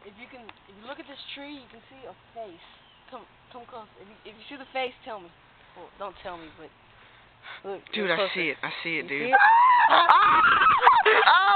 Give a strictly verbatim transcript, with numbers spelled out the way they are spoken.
if you can, if you look at this tree, you can see a face. Come, come close. If you, if you see the face, tell me. Well, don't tell me, but look. Dude, I see it. I see it, you dude. See it? Ah! Oh!